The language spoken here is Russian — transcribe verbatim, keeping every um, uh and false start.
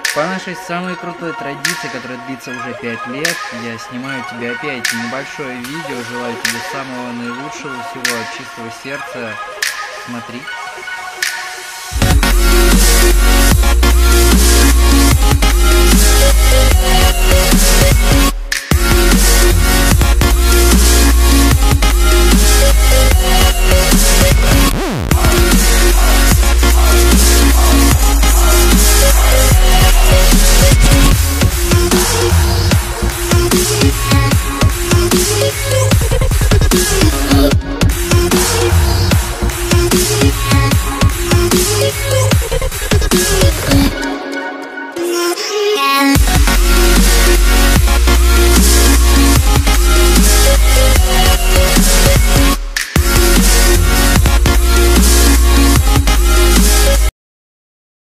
По нашей самой крутой традиции, которая длится уже пять лет, я снимаю тебе опять небольшое видео. Желаю тебе самого наилучшего, всего от чистого сердца. Смотри.